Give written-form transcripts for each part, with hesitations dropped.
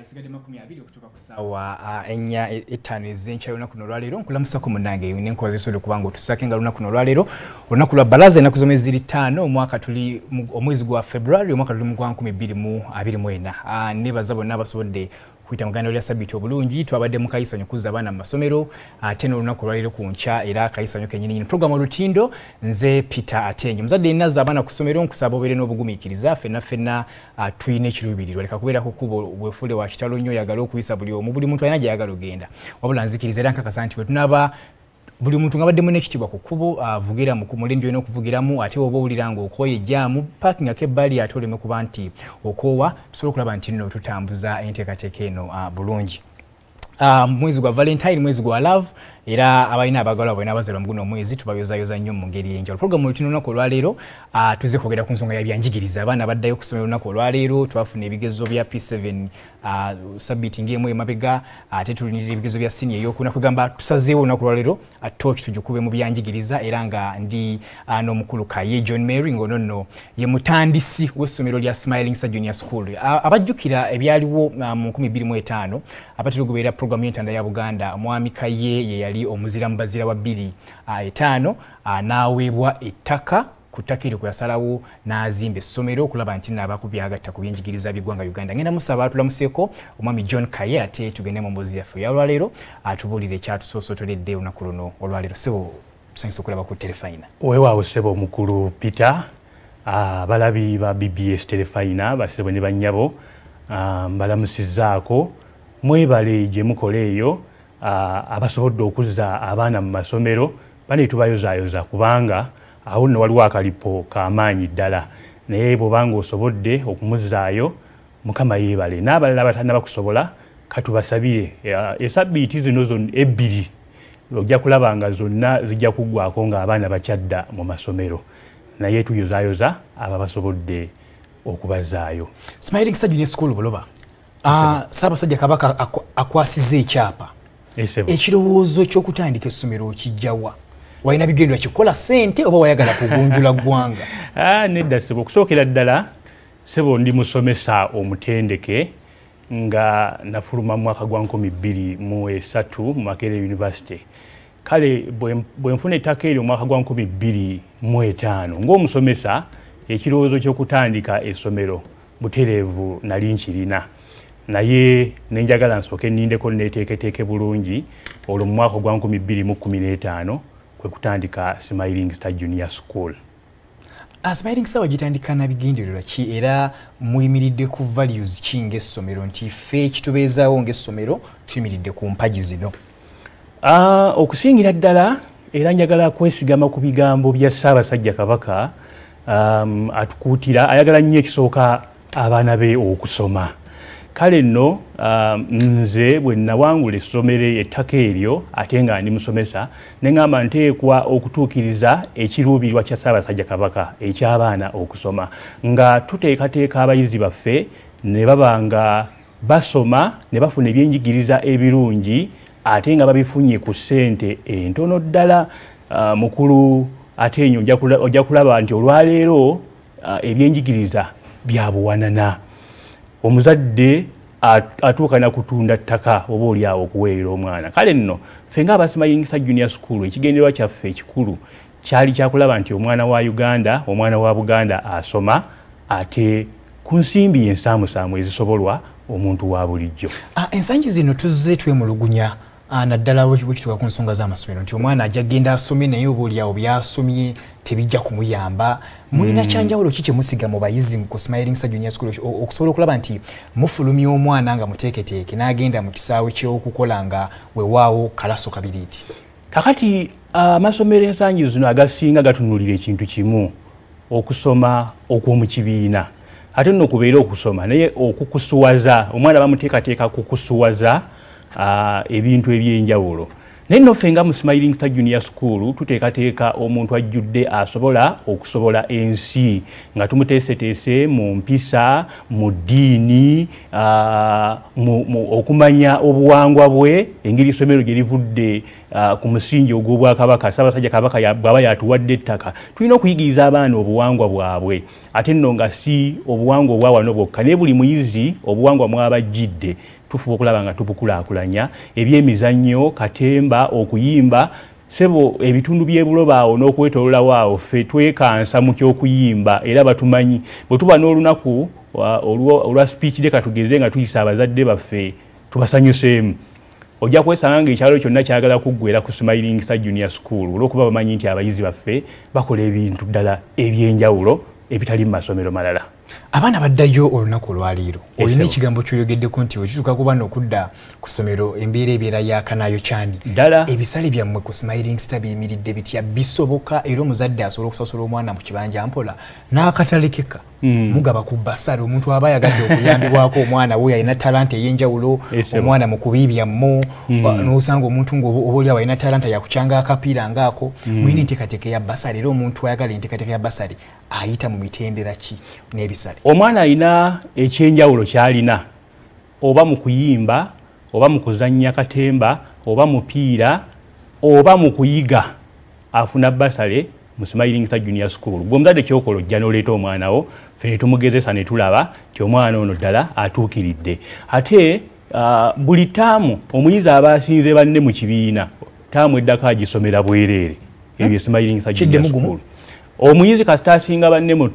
isigadde 20 okutuuka ku ssaawa 4:05 ez'enkya lunaku luno olwaleero nkulamusako munnange n'enkola z'esobola okuba ng'otussaako nga lunaku luno olwaleero olunaku lwa bbalaza ennaku zomwezi ziri 5 omwaka tuli omwezi gwa February omwaka tuli mu gwa 2024 nebaza bonna abasobodde kuyita mu gandalo lya Sabbiiti obulungi twabadde mu kayisanyo kuzza abaana mu masomero ate n'olunaku olwaleero ku nkya era akayisanyo kennyini programu olutindo nze Peter Atenje muzadde nazza abaana ku ssomero nkusaba obeere n'obugumiikiriza ffenna tuyina ekiruubirirwa leka kubeera ku kkubo bwefule wa kitalo nnyo oyagala okuyisa buli omu buli muntu alina gy'ayagala ogenda wabula nzikiriza era nkakasa nti bwe tunaba buli muntu ngabaddemu n'ekitiibwa ku kkubo avugira mu mulindi gy'olina okuvugiramu ate oba owulira ng'okooye ejjaamu parking ak'ebbali ate oleme kuba nti okoowa tusobole okulaba nti nno tutambuza enteekateeka eno bulungi. Mwezi gwa Valentine, mwezi gwa love era abalina abagalwa bonna abazalwa mu guno omwezi tubayozayoza nnyo mu ngeri y'enjawulo. Programu olutino olunaku olwaleero tuze kwogera ku nsonga ya byenjigiriza. Abaana baddayo ku ssomero olunaku olwaleero twafuna ebigezo bya P7 Sabbiiti ng'emu emabega ate tulindirira ebigezo bya siniya ey'okuna kwegamba tusazeewo olunaku olwaleero torch tugikube mu byenjigiriza era nga ndi n'omukulu Kaye John Mary ng'ono nno ye mutandisi w'essomero lya Smiling Star Junior School. Abajjukira ebyaliwo mu 2025 abatulugoberera programu y'entanda ya Buganda Mwami Kaye ye yali omuzira mu bazira wa 2-5 n'aweebwa ettaka ku ttaka eryo kuyasalawo n'azimba essomero okulaba nti n'abakubyagatta ku byenjigiriza by'eggwanga Uganda. Ngenda musaba atulamuseeko omwami John Kaye ate tugende mu mboozi yaffe ey'olwaleero atubuulire ekyatusoosotoledde olunaku luno olwaleero. Ssebo tusanyusa okulaba ku Terefayina. Weewaawo ssebo omukulu Peter, abalabi ba BBS Terefayina basebo ne bannyabo mbalamusizzaako mwebale gye mukola eyo abasobodde okuzza abaana mu masomero bane tubayozaayoza kubanga awo nno waliwo akalipo k'amaanyi ddala naye bw'obanga osobodde okumuzzaayo Mukama yeebale n'abalala abatannaba bakusobola katubasabire esabbiiti zino ebbiri ojja kulaba nga zonna zijja kuggwako ng'abaana bakyadda mu masomero naye tuyozaayoza aba basobodde okubazzaayo. Smiling Star Junior School Buloba Ssaabasajja Kabaka akwasizza ekyapa ekirowoozo ky'okutandika essomero kijjawa walina bigendera kikola ssente oba wayagala kugunjula ggwanga? Nedda ssebo okusookera ddala ssebo ndi musomesa omutendeke nga nafuluma mu mwaka gwa 2003 mu Makerere University. Kale bwe nfuna ettaka eryo mu mwaka gwa 2005 ng'omusomesa ekirowoozo ky'okutandika essomero butereevu nali nkirina naye nenjagala nsooke nnindeko neeteeketeeke bulungi olwo mu mwaka gwa 2015 kwe kutandika Smiling Star Junior School. Smiling Star wagitandika na bigendererwa ki era muyimiridde ku values ki ng'essomero nti ffe ekitubeezaawo ng'essomero tuyimiridde ku mpagi zino? Okusingira ddala era njagala kwesigama ku bigambo bya Ssaabasajja Kabaka atukuutira ayagala nnyo ekisooka abaana be okusoma. Kale nno nze bwe nawangula essomero ettaka eryo ate nga ndi musomesa ne ngamba nteekwa okutuukiriza ekiruubirwa kya Ssaabasajja Kabaka eky'abaana okusoma nga tuteekateeka abayizi baffe ne baba nga basoma ne bafuna ebyenjigiriza ebirungi ate nga babifunye ku ssente entono ddala. Mukulu ate enyo ojja kulaba nti olwaleero ebyenjigiriza byabuwanana. Omuzadde atuuka na kutunda ttaka oba oliawo okuweerera omwana. Kale nno ffe ng'aba Smiling Star Junior School ekigendererwa kyaffe ekikulu kyali kyakulaba nti omwana wa Uganda, omwana wa Buganda asoma ate ku nsimbi ensaamusaamu ezisobolwa omuntu wa bulijjo. Ensangi zino tuzze twemulugunya naddala bwekituuka ku nsonga z'amasomero nti omwana ajja genda asome naye oba oliawo byasomye tebijja kumuyamba. Mulina kyanjawulo ki kye musiga mu bayizi ku Smiling Star Junior School okusobola okulaba nti mufulumya omwana nga muteeketeeke n'agenda mu kisaawe ky'okukola nga weewaawo kalaso kabiriiti? Kakati amasomero ensangi zino agasinga gatunulira ekintu kimu, okusoma okw'omu kibiina. Ate nno kubeera okusoma naye okukusuwaza omwana bamuteekateeka kukusuwaza ebintu eby'enjawulo. Neno fenga mu Smiling Star Junior School tuteekateeka omuntu ajjudde asobola okusobola ensi nga tumuteeseteese mu mpisa mu ddiini okumanya obuwangwa bwe engeri essomero gye livudde ku musingi ogw'Obwakabaka Ssaabasajja Kabaka bw'aba yatuwadde ettaka tulina okuyigiriza abaana obuwangwa bwabwe ate nno nga si obuwangwa obwa wano bwokka naye buli muyizi obuwangwa mwabajjidde tufuba okulaba nga tubukulaakulanya ebyemizannyo katemba okuyimba sebo ebitundu by'ebuloba awo n'okwetoololawo awo ffe twekansa mu ky'okuyimba era batumanyi bwe tuba n'olunaku olwa speech day katugeze nga tuyisa abazadde baffe tubasanyuseemu ojja kwesanga ng'ekyalo kyonna kyagala kuggwera ku Smiling Star Junior School olw'okuba bamanyi nti abayizi baffe bakola ebintu ddala eby'enjawulo ebitali mu masomero malala. Abaana baddayo olunaku olwaliiro olina ekigambo kyoyogeddeko nti okituuka kuba n'okudda ku ssomero embeera yaakanayo kyani ddala ebisale byammwe ku Smiling Star biyimiridde bitya bisoboka era omuzadde asobola okusasula omwana mu kibanja mpola n'akatalekeka mugaba ku basale omuntu aba ayagadde okuyambibwako omwana we alina talanta ey'enjawulo omwana mu kubiibyamu n'osanga omuntu ng'obaoliawo alina talanta yakukyanga akapiira ngaako mulina enteekateeka ya basale era omuntu ayagala enteekateeka ya basale ayita mu mitendera ki n'ebisale omwana alina ekyenjawulo ky'alina oba mu kuyimba oba mu kuzannya katemba oba mupiira oba mu kuyiga afuna basale mu Smiling Star Junior School bw'omuzadde kyokola ojja n'oleeta omwana wo ffe ne tumugezesa ne tulaba nti omwana ono ddala atuukiridde ate buli taamu omuyizi aba asinze banne mu kibiina taamu eddako agisomera bwereere ebyo Smiling Star Junior School omuyizi kasita asinga banne mu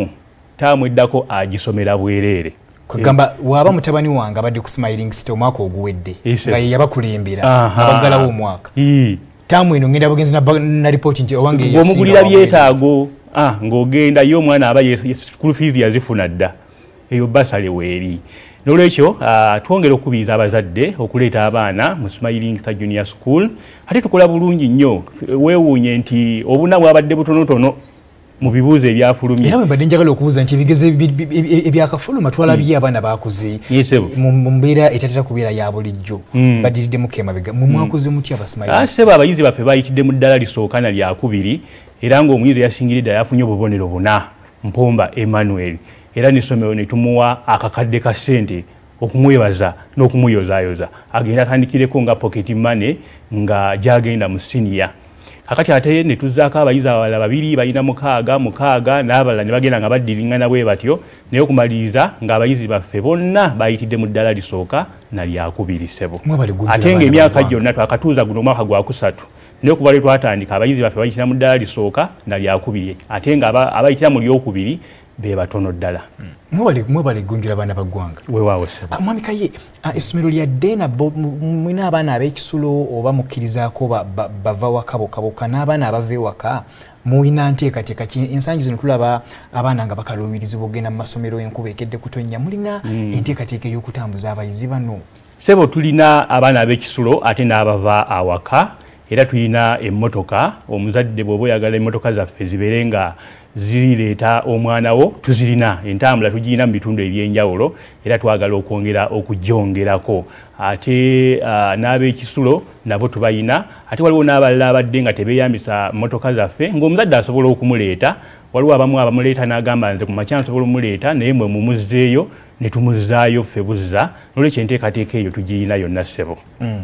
taamu eddako agisomera bwereere kugamba waba mutabani wange abadde ku Smiling Star omwaka oguwedde nga ye yabakulembera abaggalawo omwaka taamu eno ngenda bugenzi na ripooti nti owange yasinga omugulira byetaago ng'ogenda yo omwana aba school fees yazifuna dda eyo basale weeri n'olwekyo twongera okukubiriza abazadde okuleeta abaana mu Smiling Star Junior School ate tukola bulungi nnyo weewuunye nti obuna bwabadde butonotono mu bibuuzo ebyafulumye era mbadde njagala okubuuza nti ebigezo ebyakafuluma twalabye abaana bakuze mu mbeera etatera kubeera ya bulijjo badiriddemu kemabega mu mwakoze mutya abasimayiri sebo abayizi baffe bayitidde mu ddala lisooka na lyakubiri era ng'omuyizi eyasingiridde yafunye obubonero 4 Mpomba Emmanuel era n'essomero ne tumuwa akakadde ka ssente okumwebaza n'okumuyozaayoza agenda atandikireko nga pocket money nga gyagenda mu senior kakati ate ne tuzzaako abayizi abalala 2 balina 6 n'abalala ne bagenda nga baddiringana bwe batyo naye okumaliriza ng'abayizi baffe bonna bayitidde mu ddala lisooka na lyakubiri sebo ate ng'emyaka gyonna twakatuuza guno omwaka gwa 3 naye okuva lwe twatandika abayizi baffe bayitira mu ddala lisooka na lyakubiri ate nga abayitira mu lyokubiri be batono ddala mwebale gunjula abaana baggwanga weewaawo sebo mwami Kaye essomero lya Dena mwina abaana ab'ekisulo oba mukkirizaako bava waka bokka n'abaana abava ewaka muyina nteekateeka ensangi zino tulaba abaana nga bakaluubirizibwa okugenda mu masomero enkuba ekedde kutonnya mulina enteekateeka ey'okutambuza abayizi bano sebo tulina abaana ab'ekisulo ate n'abava awaka era tulina emmotoka omuzadde bw'oba oyagala emmotoka zaffe zibeere nga zireeta omwana wo tuzirina entambula tugirina mu bitundu eby'enjawulo era twagala okwongera okugyongerako ate n'ab'ekisulo nabo tubayina ate waliwo n'abalala abadde nga tebeeyambisa mmotoka zaffe ng'omuzadde asobola okumuleeta waliwo abamu abamuleeta n'agamba nze ku makya nsobola omumuleeta naye mwe mumuzzeeyo ne tumuzzaayo ffe buzza n'olwekyo enteekateeka eyo tugirina yonna ssebo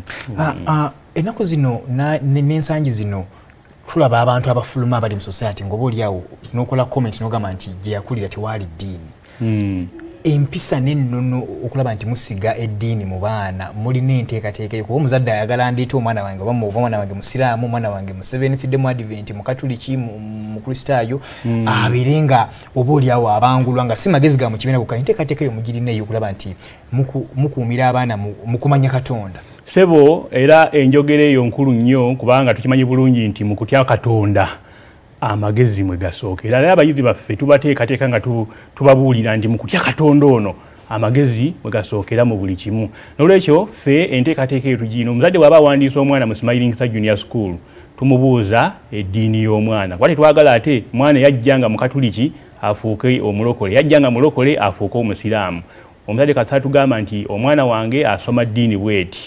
ennaku zino n'ensangi zino tulaba abantu abafuluma abali mu society ng'oba oliawo n'okola comment n'ogamba nti gye yakulira tewaali ddiini empisa n'ennono okulaba nti musiga eddiini mu baana mulina enteekateeka kuba omuzadde ayagala ndeeta omwana wange oba omwana wange musiraamu omwana wange mu Seventh Day mu Advent mu katuliki mu kristaayo abeere nga oba oliawo abangulwa nga si magezi ga mu kibiina bukka enteekateeka eyo mugirina eyo okulaba nti mukuumira abaana mu kumanya Katonda sebo era enjogera eyo nkulu nnyo kubanga tukimanyi bulungi nti mu kutya Katonda amagezi mwe gasookera era abayizi baffe tubateekateeka nga tubabuulira nti mu kutya Katonda ono amagezi mwe gasookera mu buli kimu n'olwekyo ffe enteekateeka eyo tugirina omuzadde bw'aba awandiisa omwana mu Smiling Star Junior School tumubuuza eddiini y'omwana kuba tetwagala ate mwana yajjanga mu katuliki afuuke omulokole yajjanga mulokole afuuke omusiraamu omuzadde kasita tugamba nti omwana wange asoma ddiini bweti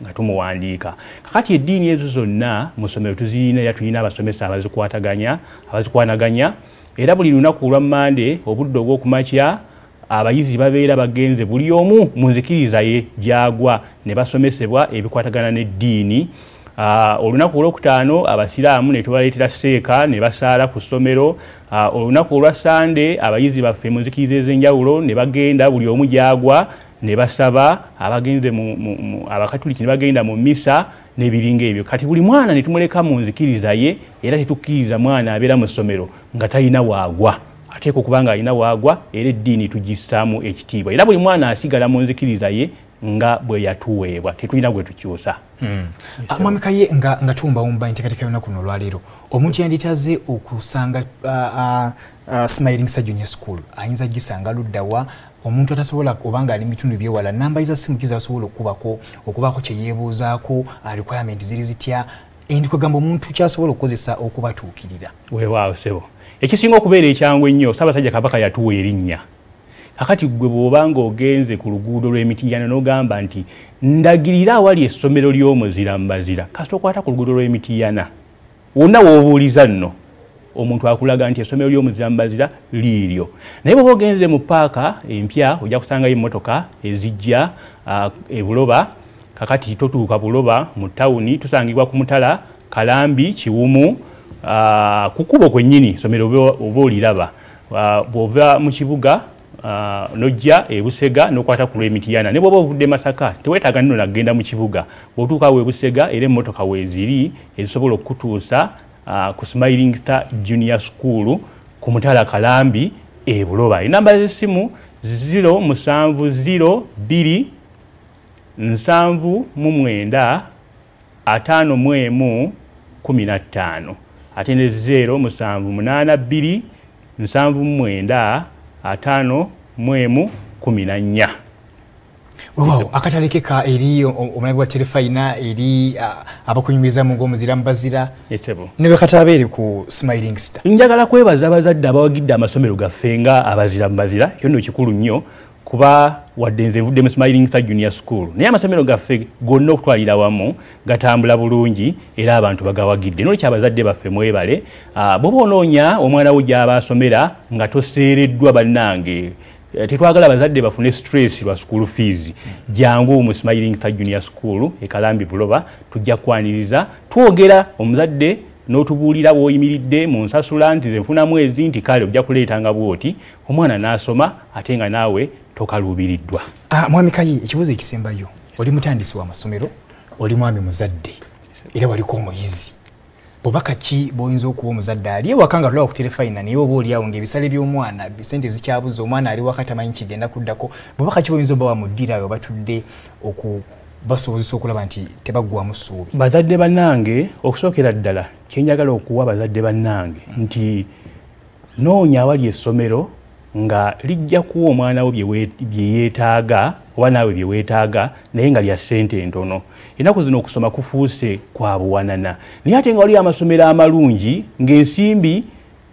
nga tumuwandiika. Kakati eddiini ezo zonna mu ssomero tulina abasomesa abazikwanaganya era buli lunaku olwa Mande obudde obw'okumakya abayizi babeera bagenze buli omu mu nzikiriza ye gyagwa ne basomesebwa ebikwatagana n'eddiini. Olunaku olwokutaano abasiraamu ne tubaleetera seeka ne basaala ku ssomero. Olunaku olwa Sande abayizi baffe mu nzikiriza ez'enjawulo ne bagenda buli omu gyagwa ne basaba, abakatuliki ne bagenda mu misa n'ebiringa ebyo. Kati buli mwana ne tumuleka mu nzikiriza ye era tetukkiriza mwana abeera mu ssomero nga talina waagwa. Ateeka okuba nga alina waagwa era eddiini tugissaamu ekitiibwa era buli mwana asigala mu nzikiriza ye nga bwe yatuweebwa, tetulina gwe tukyusa. Mwami Kaye nga tuwumbawumba enteekateeka y'olunaku luno olwaleero, omuntu yanditaze okusanga Smiling Star Junior School ayinza gisanga luddawa? Omuntu atasobola obanga ali mitundu byewala namba za simu kizasobola okubaako kye yeebuuzaako, requirement ziri zitya, kwegamba omuntu kyasobola okukozesa okubatuukirira? Weewaawo ssebo, ekisinga okubeera ekyangu ennyo Ssaabasajja Kabaka yatuwa erinnya. Kakati gwe bw'obanga ogenze ku luguudo lw'Emitiiyana n'ogamba nti ndagirira awali essomero ly'omuzira mbazira, kasita okwata ku luguudo lw'Emitiiyana wonna w'obuuliza nno omuntu akulaga nti essomero ly'omuzira mbazira liiryo. Naye bw'oba ogenze mu paaka empya ojja kusangayo emmotoka ezijja e Buloba. Kakati totuuka Buloba mu ttawuni, tusangibwa ku Mutala, Kalambi, Kiwumu, ku kkubo kwennyini essomero oba oliraba. Bw'ova mu kibuga nojja e Busega n'okwata ku lw'Emitiiyana. Ne bw'oba ovudde Masaka teweetaaga nno nagenda mu kibuga. Bw'otuuka we Busega era emmotoka weeziri ezisobola okutuusa ku Smiling Star Junior School ku Mutala, Kalambi, e Buloba. Enamba z'essimu 070 2 9 15 ate ne 0 7 8 2 14. Wow, akatalekeka eri omulabi wa Terefayina eri abakunyumiriza mu ng'omuzira mbazira. Etebo. Nebe katabeere ku Smiling Star. Njagala kwebaza abazadde abawagidde amasomero gaffe nga abazira mbazira. Kyo nno kikulu nnyo kuba wadde nze nvudde mu Smiling Star Junior School. Naye amasomero gaffe gonna okutwalira wamu gatambula bulungi era abantu bagawagidde. N'olwekyo abazadde baffe mwebale. Bw'oba onoonya omwana wo gy'aba asomera nga toseereddwa bannange, tetwagala abazadde bafune stress lwa school fees, jangu mu Smiling Star Junior School e Kalambi Buloba tujja kwaniriza. Twogera omuzadde n'otubuulira bw'oyimiridde mu nsasula nti ze nfuna mwezi nti kale ojja kuleetanga bwoti, omwana n'asoma ate nga naawe tokaluubiriddwa. Mwami Kaye, ekibuuzo ekisembayo, oli mutandisi w'amasomero, oli mwami muzadde era waliko omuyizi. Bobaka ki boyinza okuba omuzadde ali ewaka nga tulaba ku Terefayina naye oba oli awo ng'ebisale by'omwana bisente zikyabuza omwana ali waka tamanyi kigenda kuddako, bobaka ki boyinza oba bamuddira ayo batudde okubasobozesa okulaba nti tebaggwamu ssuubi? Bazadde bannange, okusookera ddala kyenjagala okuwa bazadde bannange nti noonya awali essomero nga lijja kuwa omwana wo bye yeetaaga oba naawe bye weetaaga naye nga lya ssente ntono. Ennaku zino okusoma kufuuse kwa buwanana. Naye ate nga waliyo amasomero amalungi ng'ensimbi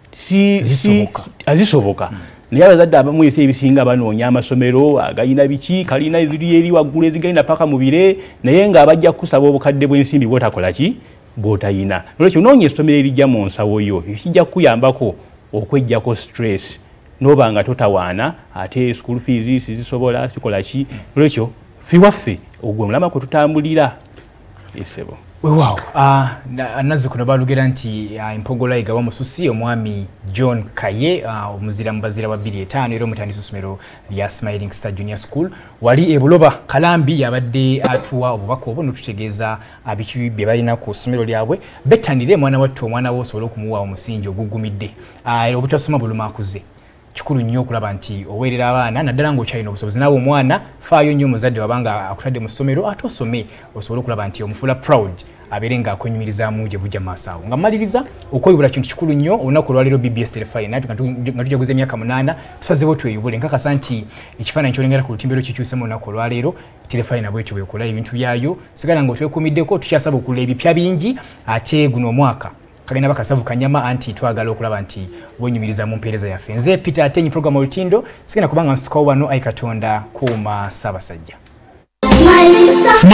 azisoboka. Naye abazadde abamu esi ebisinga banoonya amasomero agayina biki, kalina eziri eri waggulu ezigayina paka mu bire, naye ng'abajja kusaba obukadde bw'ensimbi bw'otakola ki? Bw'otayina. Olwekyo noonya essomero erijja mu nsawo yo, ekijja kukuyambako okweggyako stress. Noba nga totawaana ate school fees sizisobola sikola ki. Olwekyo ffe waffe ogwe mulama kwe tutambulira esebo. Wow, nazzikuno balugera nti empogola egawa mususi omwami John Kaye omuzira mbazira wa 25 era omutandisi ssomero lya Smiling Star Junior School wali e Buloba Kalambi yabadde atuwa obubaka obwo n'otutegeeza abiki bye balina ku ssomero lyabwe bettanire mwana wattu omwana wo osobola okumuwa omusingi ogugumidde obutasoma buluma akuze. Kikulu nnyo okulaba nti oweerera abaana naddala ng'okyalina obusobozi naawe omwana faayo nnyo omuzadde wabanga akutadde mu ssomero ate osome osobole okulaba nti omufuula proud abeere ng'akwenyumirizaamu gye bujja maaso awo. Nga mmaliriza okweyubula kintu kikulu nnyo olunaku olwaleero BBS Terefayina nga tujaguza emyaka 8 tusazeewo tweyubule nkakasa nti ekifaananyi ky'olengera ku lutimbe kyukyuse mu lunaku olwaleero Terefayina bwetyo bwekola ebintu byayo sigala ng'otwekuumiddeko tukyasaba okulula ebipya bingi ate guno omwaka kagenda bakasavu kanyama anti twagala okulaba nti wenyumiriza mu mpeereza yaffe. Nze Peter Atenyi program olutindo sigenda kubanga nsikowa wano ayi Katonda kuuma Ssaabasajja.